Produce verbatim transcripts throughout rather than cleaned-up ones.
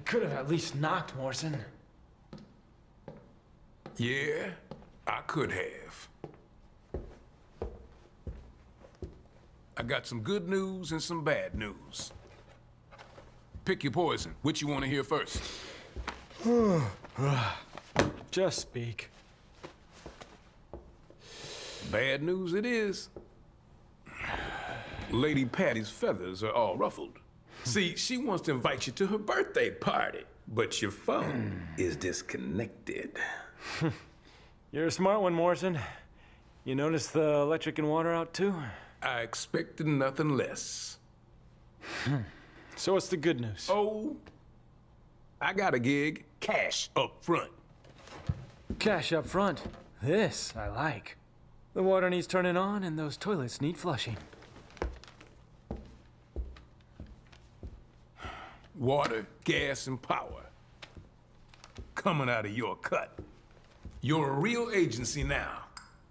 could have at least knocked, Morrison. Yeah, I could have. I got some good news and some bad news. Pick your poison. Which you want to hear first? Just speak. Bad news it is. Lady Patty's feathers are all ruffled. See, she wants to invite you to her birthday party, but your phone is disconnected. You're a smart one, Morrison. You noticed the electric and water out too? I expected nothing less. So what's the good news? Oh, I got a gig. Cash up front. Cash up front. This I like. The water needs turning on and those toilets need flushing. Water, gas, and power. Coming out of your cut. You're a real agency now.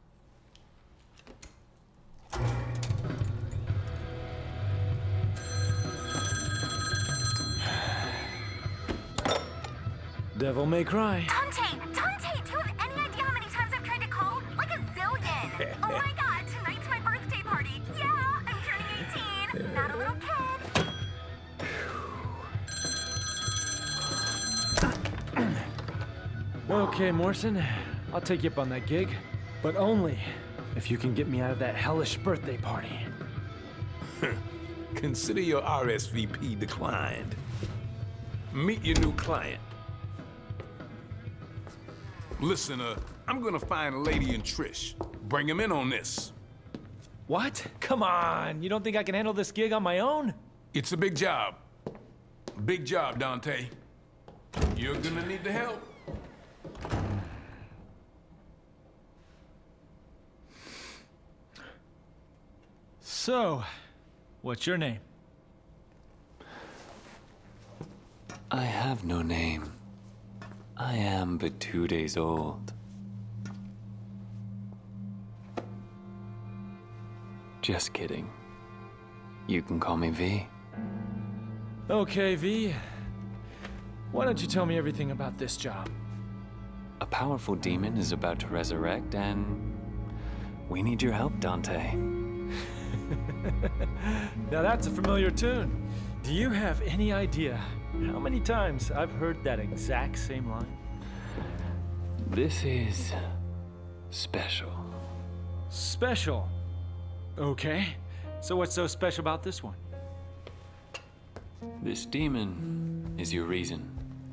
Devil may cry. Dante! Dante! Do you have any idea how many times I've tried to call? Like a zillion! Oh my god, tonight's my birthday party! Yeah, I'm turning eighteen! Not a little kid! Okay, Morrison. I'll take you up on that gig. But only if you can get me out of that hellish birthday party. Consider your R S V P declined. Meet your new client. Listen, uh, I'm gonna find Lady and Trish. Bring him in on this. What? Come on! You don't think I can handle this gig on my own? It's a big job. Big job, Dante. You're gonna need the help. So, what's your name? I have no name. I am but two days old. Just kidding. You can call me V. Okay, V. Why don't you tell me everything about this job? A powerful demon is about to resurrect, and we need your help, Dante. Now that's a familiar tune. Do you have any idea how many times I've heard that exact same line? This is special. Special? Okay. So what's so special about this one? This demon is your reason.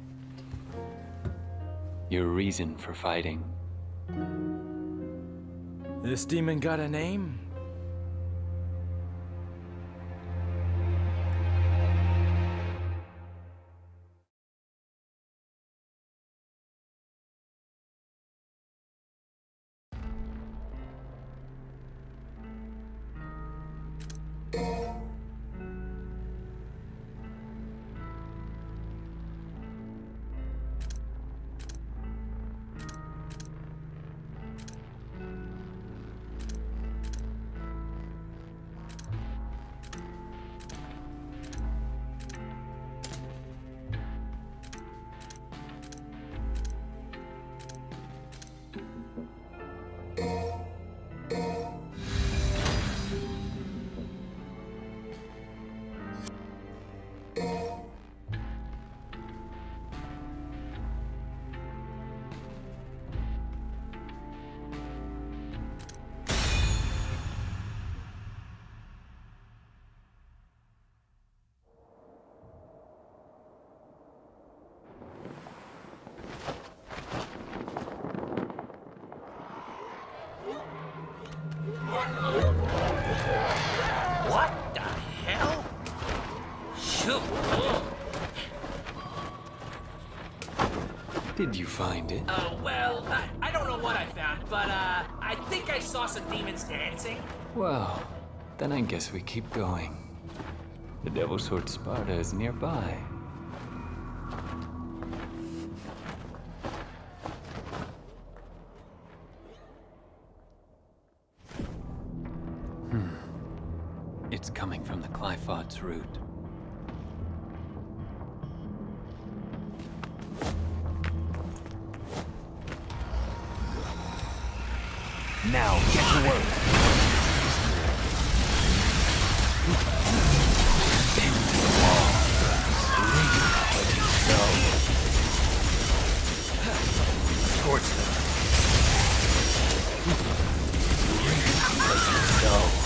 Your reason for fighting. This demon got a name? What the hell? Shoot. Did you find it? Uh, well, I, I don't know what I found, but, uh, I think I saw some demons dancing. Well, then I guess we keep going. The Devil's Sword Sparta is nearby. Hmm. It's coming from the Clyphot's root. Now, get to work. Pin to the wall. Lean like so. Scorch them. Lean like so.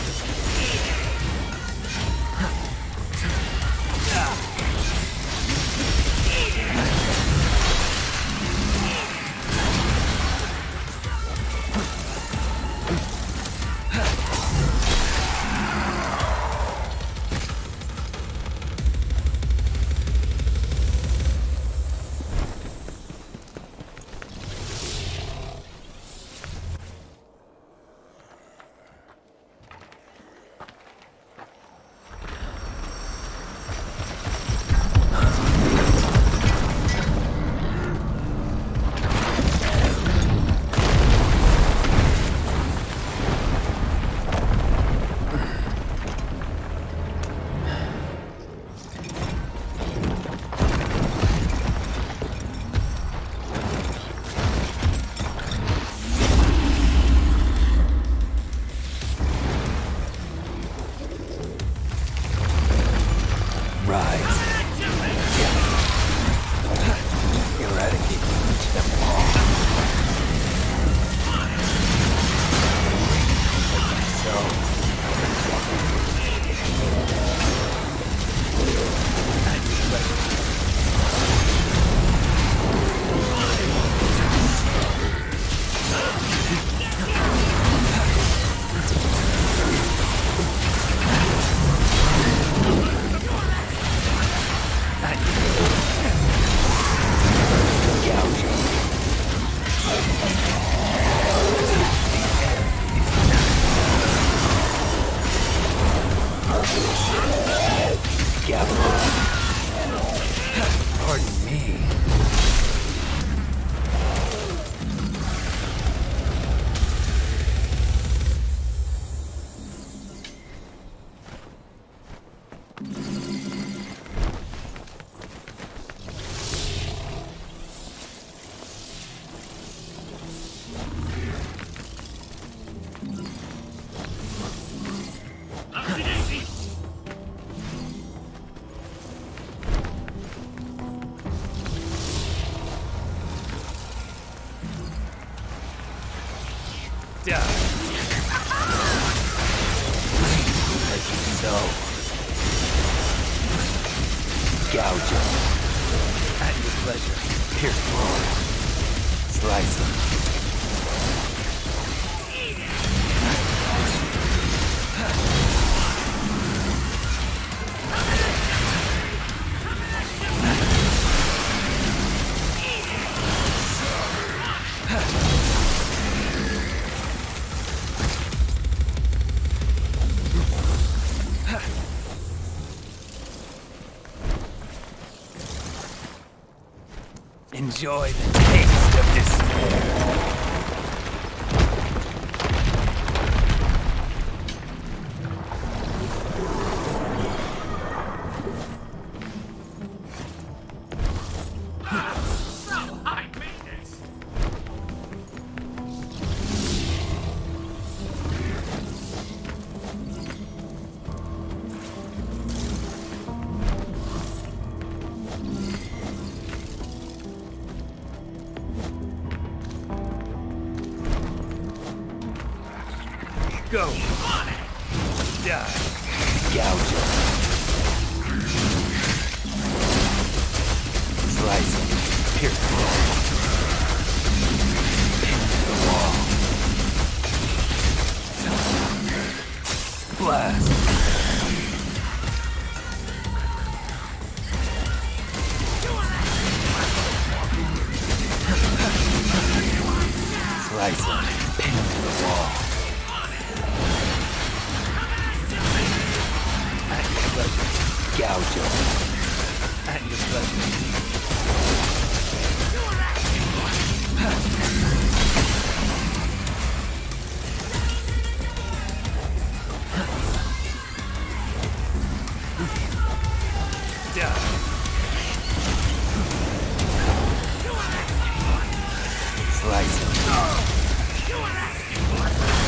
Enjoy the taste of despair. Go. Die. Gouge him. Slice him. Pierce him. Pin to the wall. Blast. Slice him. Pin him to the wall. Gouge him. At your pleasure. Slice him.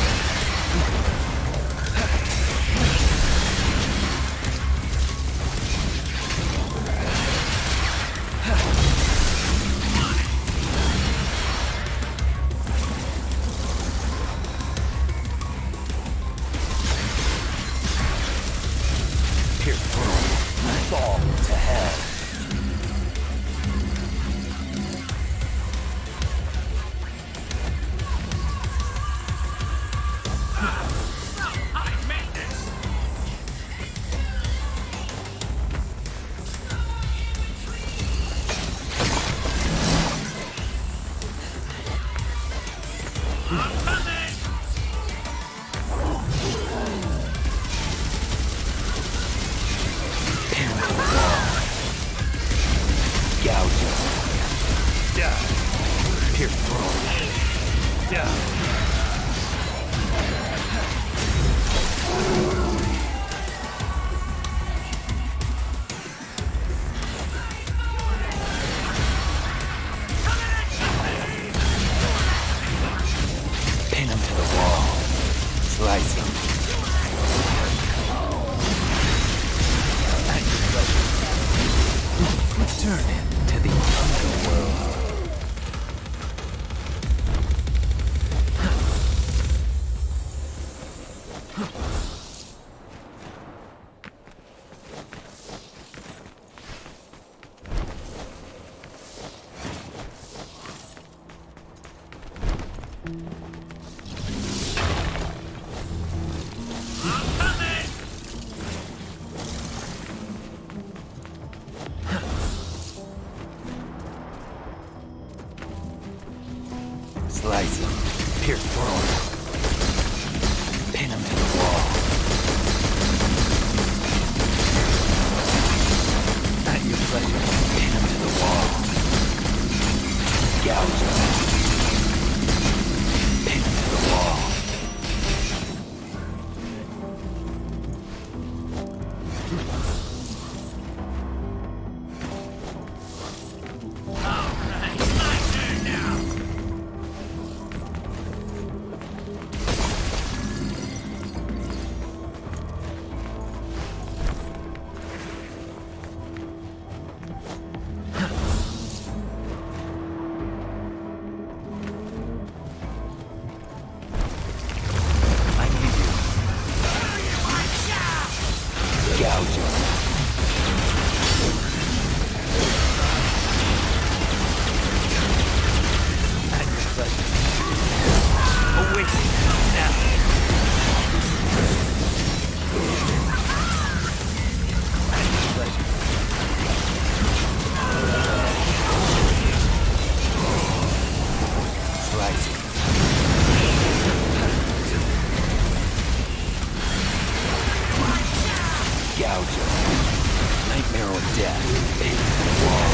Pierce through. Down. Pin him to the wall. Slice him. Turn him to the underworld. Slice him. Pierce through. Pin him to the wall. At your pleasure. Pin him to the wall. Gouge him. Pin him to the wall. Gouge him. At your pleasure. Awaken now. At your pleasure. Slice it. Gouge him. Nightmare or death. Pin to the wall.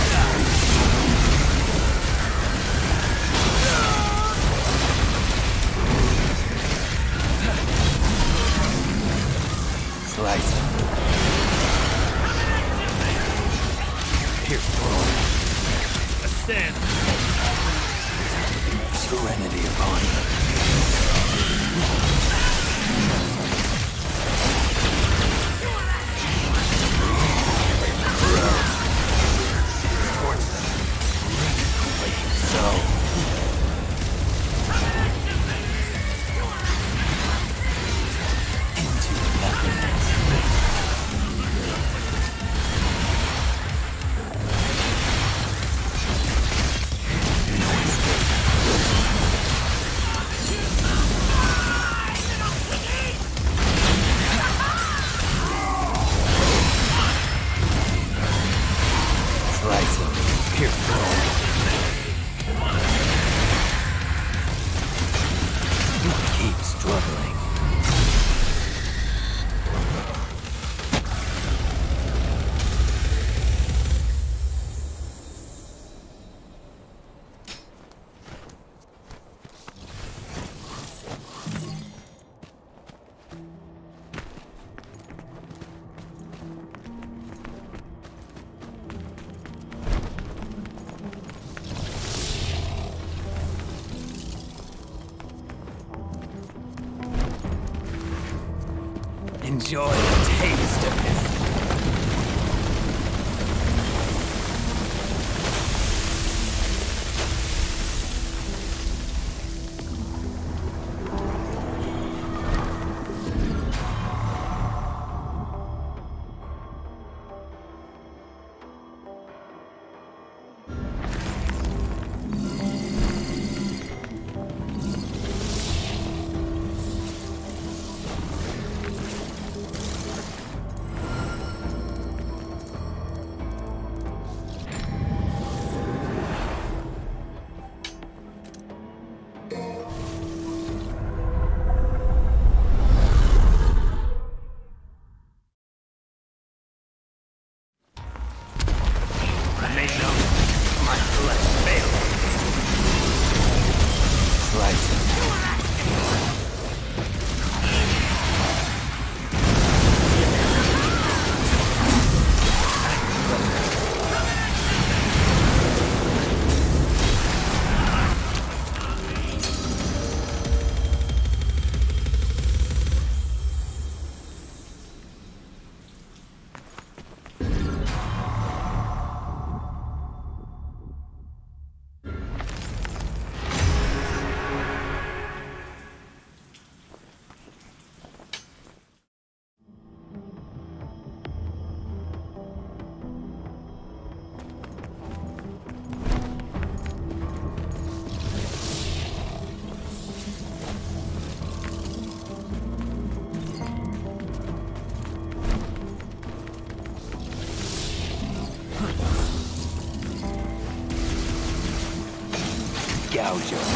Slice him. Pierce through. Ascend. Serenity upon him. So. Into nothingness. Slice him. Pierce through. Keep struggling. Enjoy the taste of this. Gouge 'em.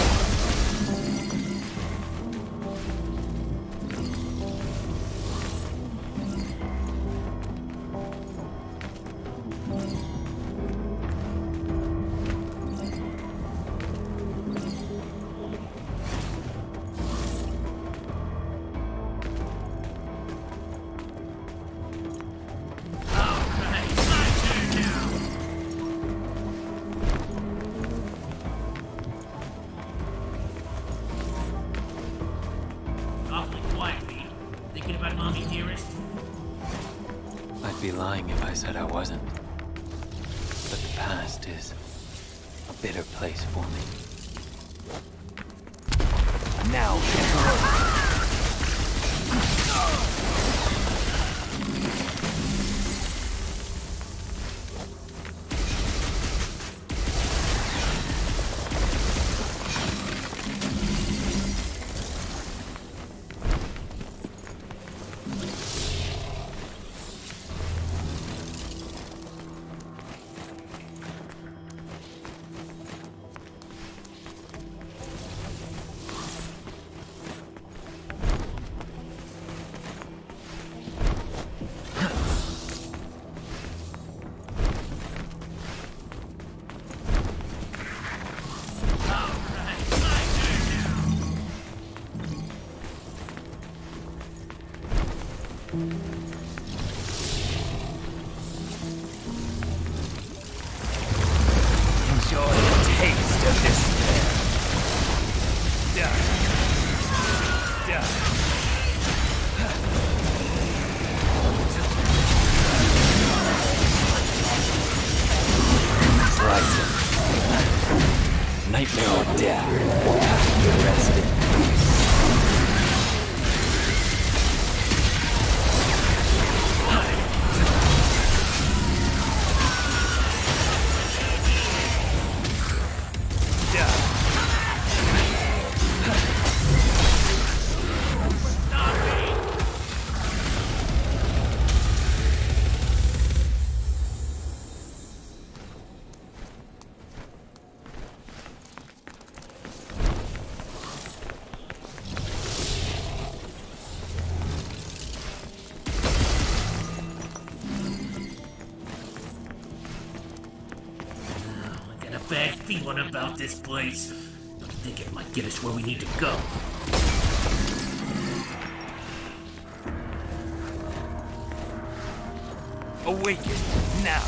Awfully quiet, Pete. Thinking about Mommy Dearest? I'd be lying if I said I wasn't. But the past is a bitter place for me. Now, enjoy the taste of despair. Die. Die. Slice him. Nightmare or death. Rest in peace. Bad feeling about this place. I think it might get us where we need to go. Awaken now.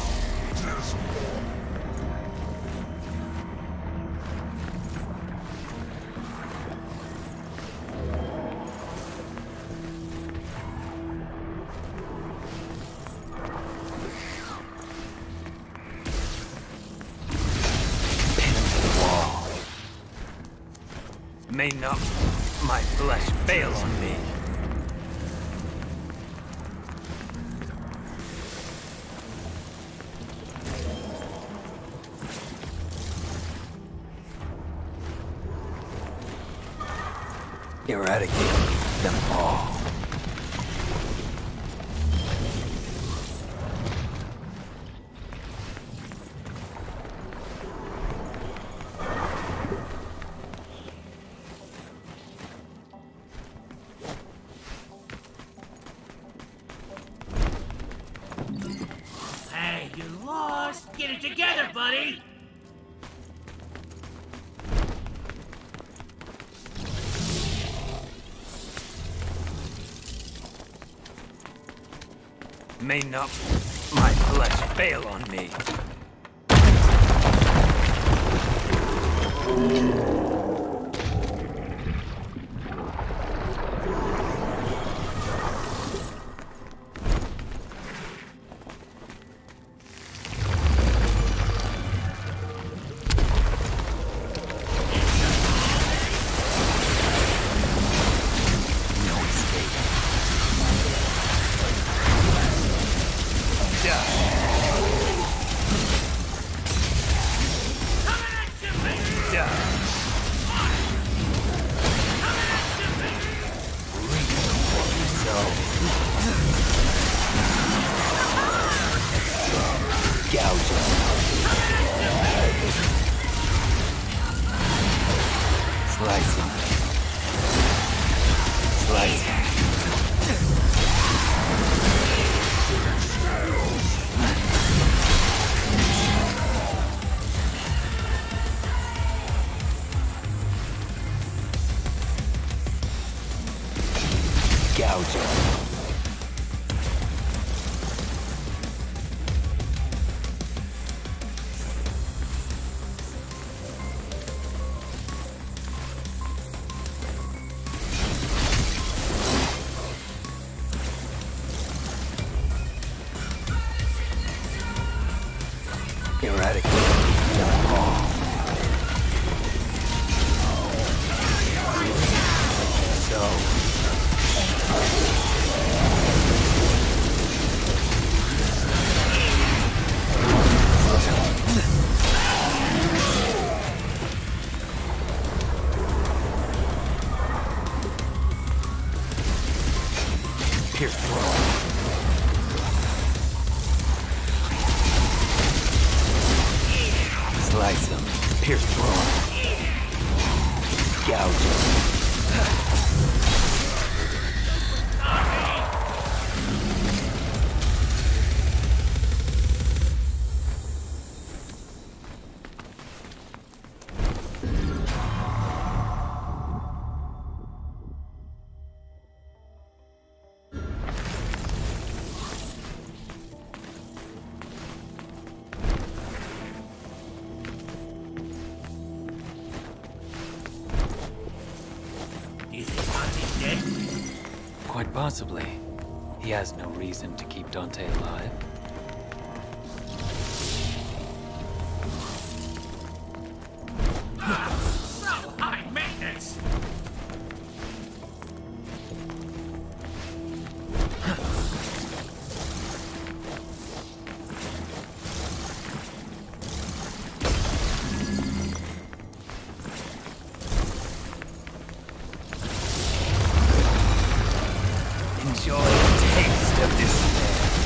May not my flesh fail on me. Eradicate them all. Hey, you lost! Get it together, buddy! May not my flesh fail on me. Slice him. Slice him. Gouge him. Eradicate them all. So. Pierce through. Slice him. Pierce through him. Gouge him. Quite possibly. He has no reason to keep Dante alive. So high maintenance! Enjoy the taste of despair.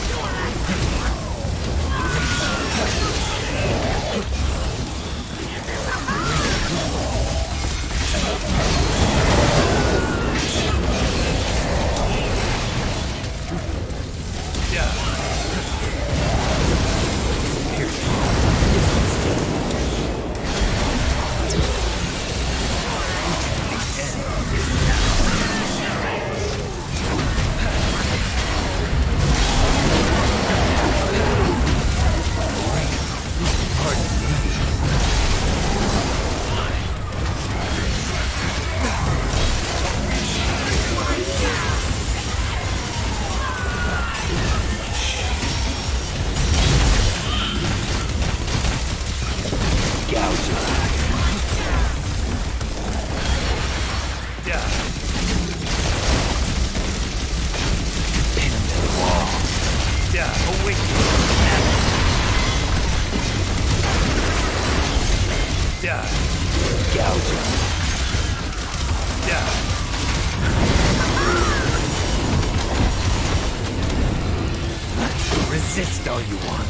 Resist all you want.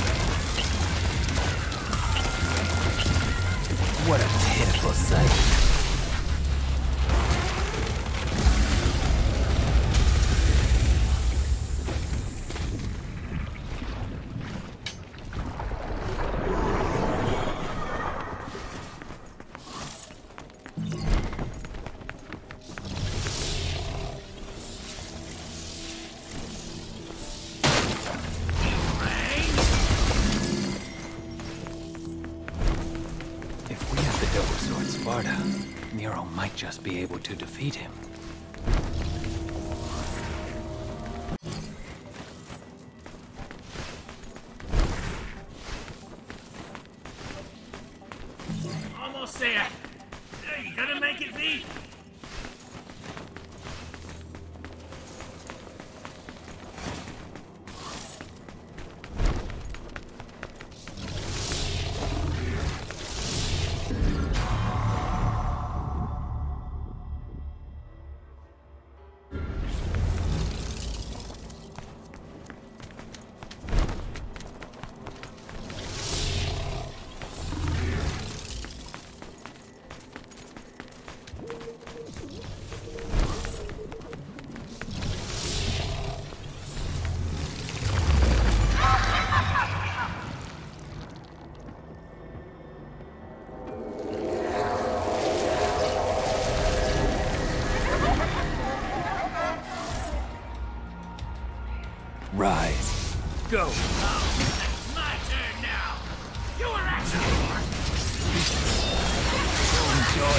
What a pitiful sight. Nero might just be able to defeat him. Almost there. You gonna make it, V?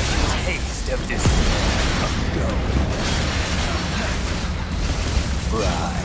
taste of this go. Right.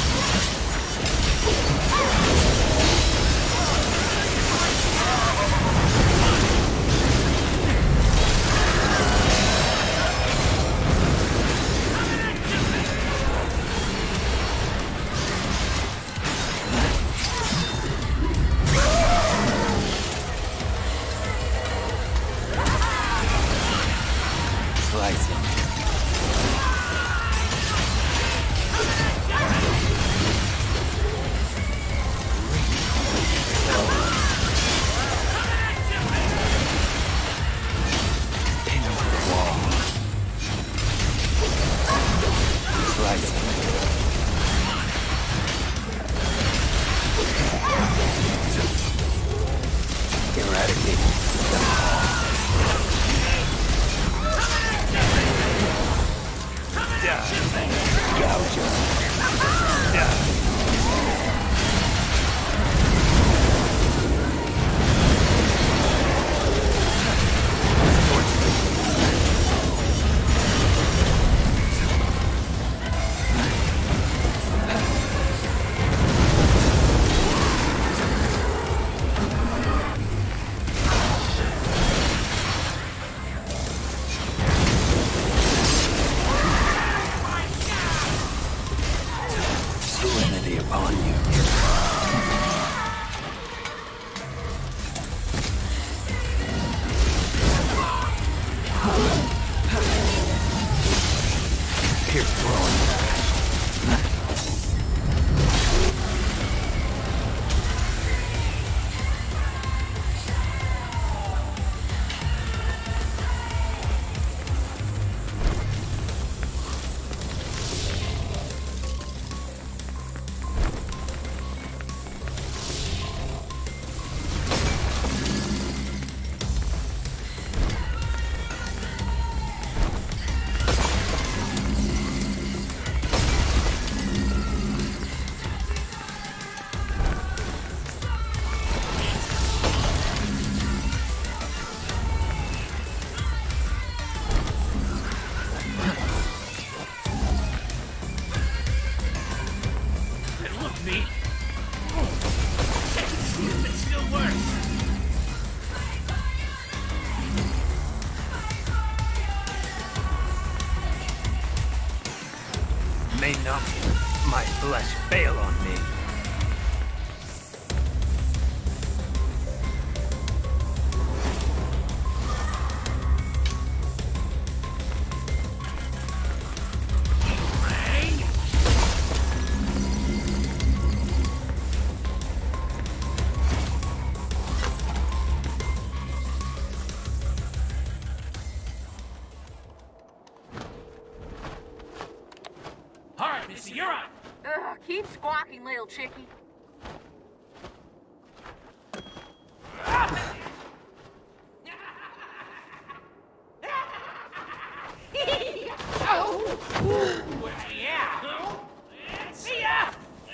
May not my flesh fail on me. You're on! Ugh, keep squawking, little chickie. Oh! Yeah! See ya!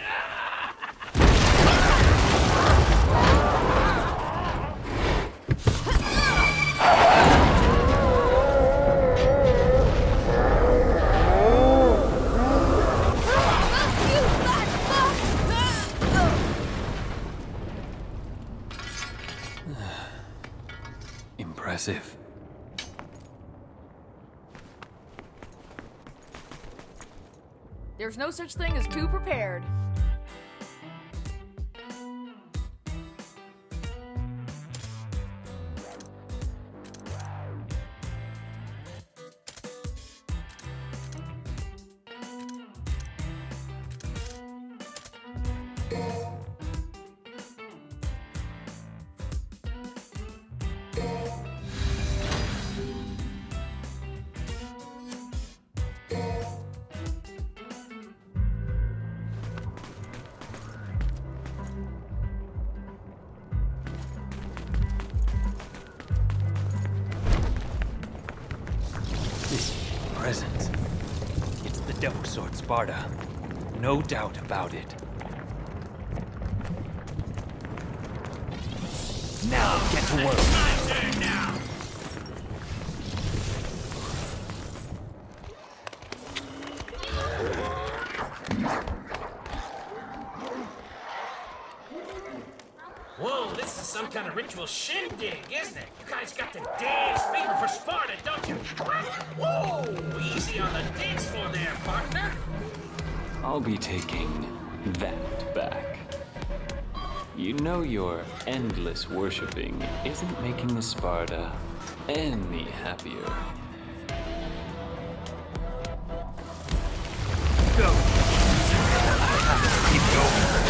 Impressive. There's no such thing as too prepared. Presence. It's the Devil Sword Sparta. No doubt about it. Now, get to work. My turn now! spiritual shindig, isn't it? You guys got the dance fever for Sparta, don't you? Whoa! Easy on the dance floor there, partner. I'll be taking that back. You know your endless worshipping isn't making the Sparta any happier. Go! Keep going.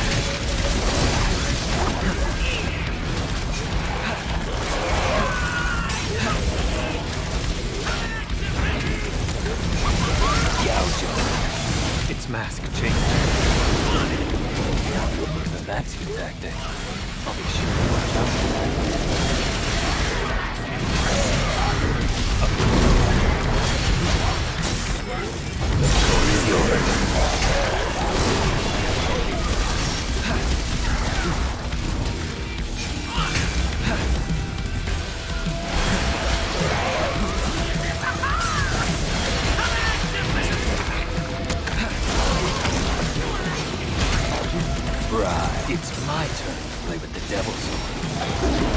Its mask changed. If that's your tactic, I'll be sure to watch out for that. The story is yours. Right. It's my turn to play with the devil's sword.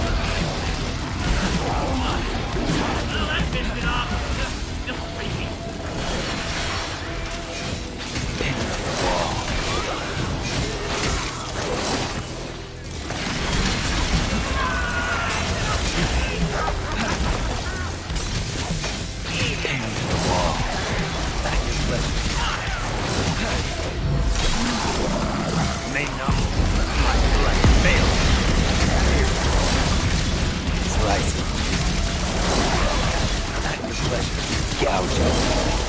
That pissed it off. Just, just crazy. Pin the wall. Pin the wall. At your pleasure. May not. My flesh fails. Slice it. At your pleasure. Gouge it.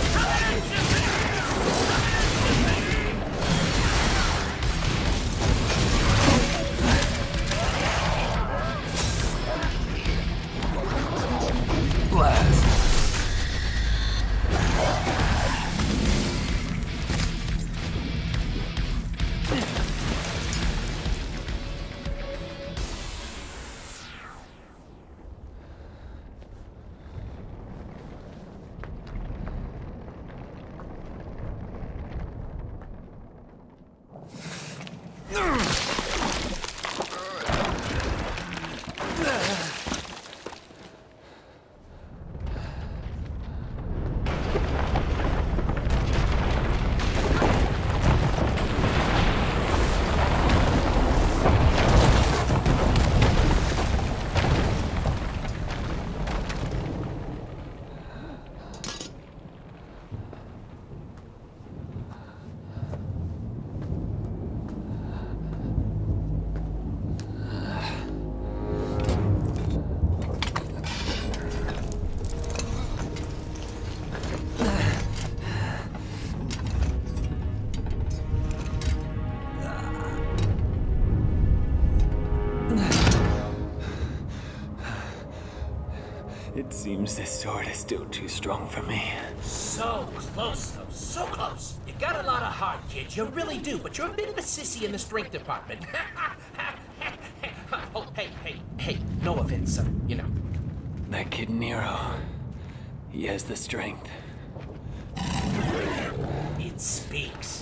Blast. It seems this sword is still too strong for me. So close, though. So close. You got a lot of heart, kid. You really do, but you're a bit of a sissy in the strength department. Oh, hey, hey, hey. No offense, uh, you know. That kid Nero, he has the strength. It speaks.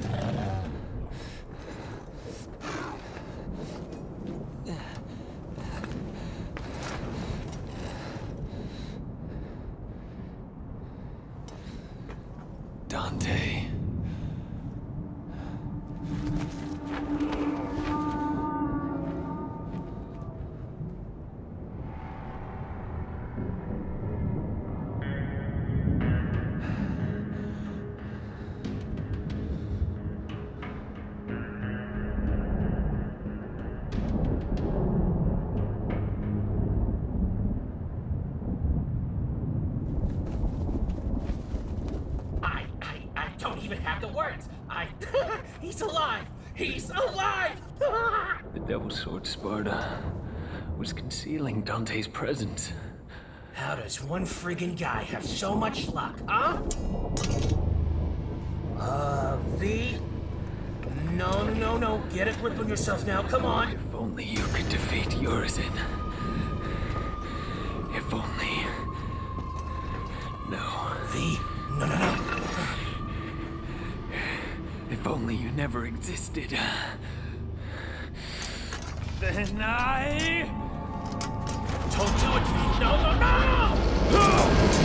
Dante. He's alive! He's alive! The Devil's Sword Sparta was concealing Dante's presence. How does one friggin' guy have so much luck, huh? Uh, V? No, no, no. Get a grip on yourself now. Come on. If only you could defeat Urizen. If only... No. V? No, no, no. If only you never existed. Then I... Don't do it, V. No, no, no!